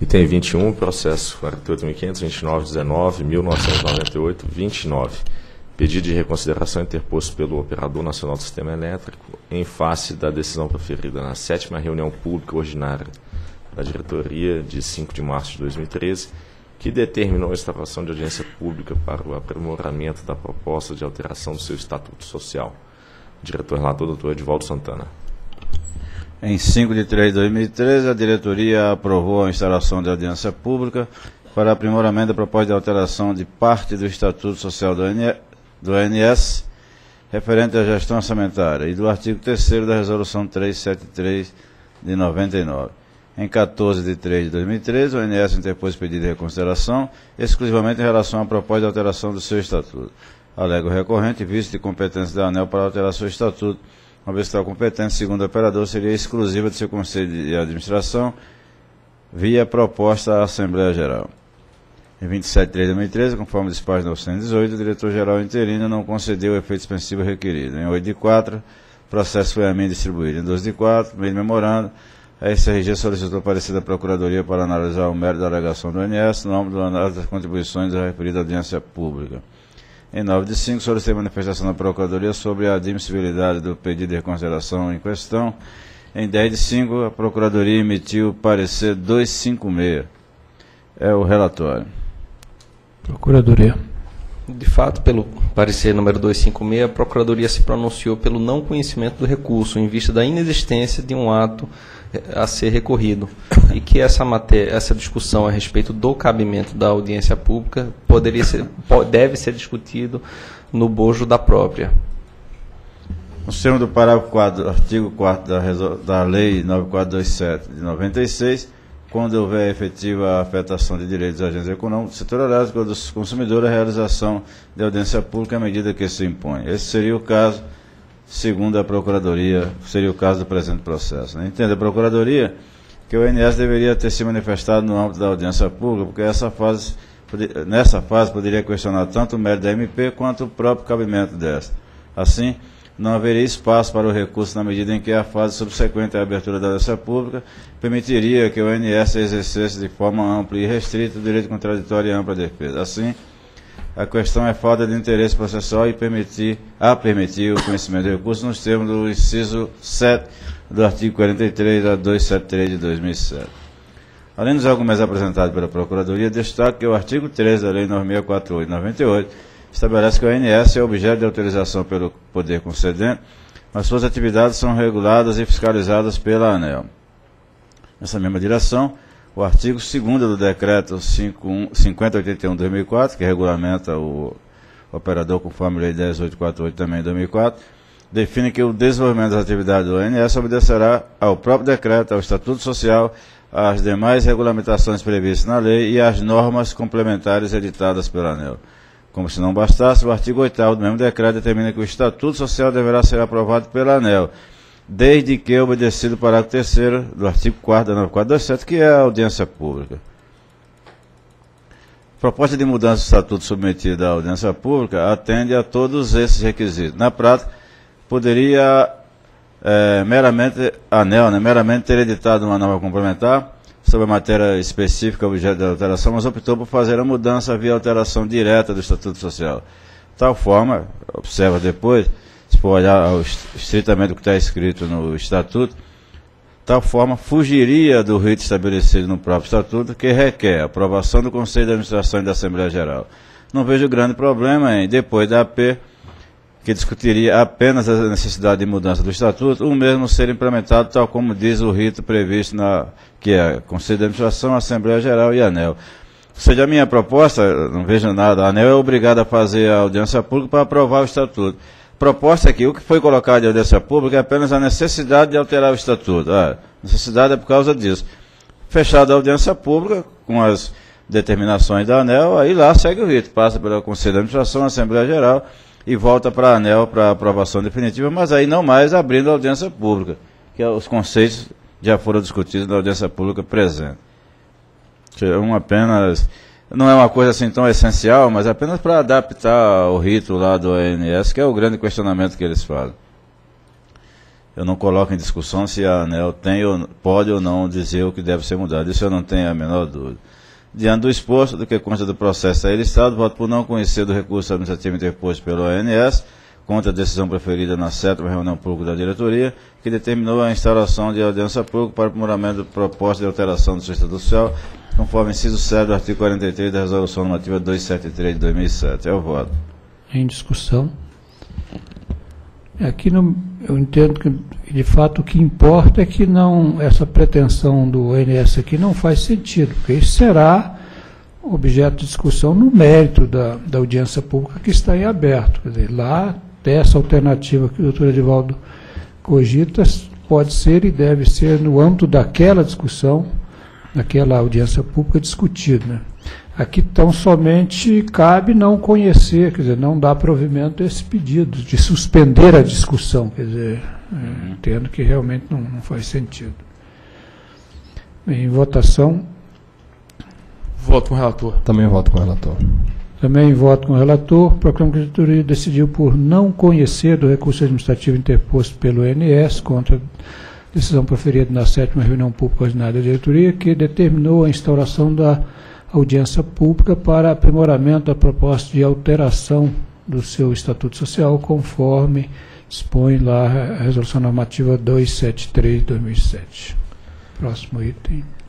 Item 21, processo 48.500.29.19.1998.29. Pedido de reconsideração interposto pelo Operador Nacional do Sistema Elétrico em face da decisão proferida na 7ª reunião pública ordinária da diretoria de 5 de março de 2013, que determinou a instauração de audiência pública para o aprimoramento da proposta de alteração do seu Estatuto Social. Diretor relator, doutor Edivaldo Santana. Em 5 de 3 de 2013, a diretoria aprovou a instalação de audiência pública para aprimoramento da proposta de alteração de parte do Estatuto Social do ONS referente à gestão orçamentária e do artigo 3º da Resolução 373 de 99. Em 14 de 3 de 2013, o ONS interpôs pedido de reconsideração exclusivamente em relação à proposta de alteração do seu Estatuto. Alega o recorrente vício de competência da ANEEL para alterar seu Estatuto, uma vez que tal competência, segundo o operador, seria exclusiva de seu Conselho de Administração via proposta à Assembleia Geral. Em 27 de 3 de 2013, conforme despacho 918, o diretor-geral interino não concedeu o efeito suspensivo requerido. Em 8 de 4, o processo foi a mim distribuído. Em 12 de 4, meio de memorando, a SRG solicitou parecer da Procuradoria para analisar o mérito da alegação do ONS no âmbito da análise das contribuições da referida audiência pública. Em 9 de 5, solicitei manifestação da Procuradoria sobre a admissibilidade do pedido de reconsideração em questão. Em 10 de 5, a Procuradoria emitiu o parecer 256. É o relatório. Procuradoria. De fato, pelo parecer número 256, a Procuradoria se pronunciou pelo não conhecimento do recurso, em vista da inexistência de um ato a ser recorrido, e que essa discussão a respeito do cabimento da audiência pública deve ser discutido no bojo da própria. Nos termos do parágrafo 4 do artigo 4º da Lei 9427 de 96, quando houver efetiva afetação de direitos dos agentes econômicos do setor elétrico ou dos consumidores, a realização de audiência pública à medida que se impõe. Esse seria o caso, segundo a Procuradoria, seria o caso do presente processo. Entende a Procuradoria que o ONS deveria ter se manifestado no âmbito da audiência pública, porque nessa fase poderia questionar tanto o mérito da MP quanto o próprio cabimento desta. Assim, não haveria espaço para o recurso na medida em que a fase subsequente à abertura da audiência pública permitiria que o ONS exercesse de forma ampla e restrita o direito contraditório e ampla defesa. Assim, a questão é falta de interesse processual e permitir o conhecimento do recurso nos termos do inciso 7 do artigo 43 a 273 de 2007. Além dos argumentos apresentados pela Procuradoria, destaco que o artigo 13 da Lei 9648 de 98 estabelece que o ONS é objeto de autorização pelo poder concedente, mas suas atividades são reguladas e fiscalizadas pela ANEEL. Nessa mesma direção, o artigo 2º do Decreto 5081/2004, que regulamenta o operador conforme a Lei 10848 também de 2004, define que o desenvolvimento das atividades do ONS obedecerá ao próprio decreto, ao Estatuto Social, às demais regulamentações previstas na lei e às normas complementares editadas pela ANEEL. Como se não bastasse, o artigo 8º do mesmo decreto determina que o Estatuto Social deverá ser aprovado pela ANEEL, desde que obedecido o parágrafo 3º do artigo 4º da 9427, que é a audiência pública. A proposta de mudança do Estatuto submetida à audiência pública atende a todos esses requisitos. Na prática, poderia a ANEEL meramente ter editado uma norma complementar sobre a matéria específica objeto da alteração, mas optou por fazer a mudança via alteração direta do Estatuto Social. De tal forma, observa depois, se for olhar estritamente o que está escrito no Estatuto, de tal forma fugiria do rito estabelecido no próprio Estatuto, que requer a aprovação do Conselho de Administração e da Assembleia Geral. Não vejo grande problema em, depois da AP, que discutiria apenas a necessidade de mudança do Estatuto, o mesmo ser implementado tal como diz o rito previsto que é Conselho de Administração, Assembleia Geral e ANEEL. Ou seja, a minha proposta, não vejo nada, a ANEEL é obrigada a fazer a audiência pública para aprovar o Estatuto. A proposta é que o que foi colocado de audiência pública é apenas a necessidade de alterar o Estatuto. A necessidade é por causa disso. Fechada a audiência pública, com as determinações da ANEEL, aí lá segue o rito, passa pelo Conselho de Administração, Assembleia Geral, e volta para a ANEEL para aprovação definitiva, mas aí não mais abrindo a audiência pública, que os conceitos já foram discutidos na audiência pública presente. Não é uma coisa assim tão essencial, mas apenas para adaptar o rito lá do ONS, que é o grande questionamento que eles fazem. eu não coloco em discussão se a ANEEL pode ou não dizer o que deve ser mudado. Isso eu não tenho a menor dúvida. Diante do exposto, do que consta do processo aí listado, voto por não conhecer do recurso administrativo interposto pelo ONS contra a decisão preferida na 7ª reunião pública da diretoria, que determinou a instauração de audiência pública para o aprimoramento da proposta de alteração do seu estatuto social, conforme inciso 7 do artigo 43 da Resolução Normativa 273 de 2007. É o voto. Em discussão. Aqui eu entendo que, de fato, o que importa é que essa pretensão do ONS aqui não faz sentido, porque isso será objeto de discussão no mérito da audiência pública que está em aberto. Quer dizer, lá, essa alternativa que o doutor Edivaldo cogita pode ser e deve ser no âmbito daquela discussão, daquela audiência pública discutida, né? Aqui tão somente cabe não conhecer, quer dizer, não dar provimento a esse pedido de suspender a discussão, quer dizer, entendo que realmente não faz sentido. Bem, em votação. Voto com o relator. Também voto com o relator. Também voto com o relator. Proclamo que a diretoria decidiu por não conhecer do recurso administrativo interposto pelo ONS contra a decisão proferida na 7ª reunião pública ordinária da diretoria, que determinou a instauração da audiência pública para aprimoramento da proposta de alteração do seu estatuto social, conforme dispõe lá a Resolução Normativa 273 de 2007. Próximo item.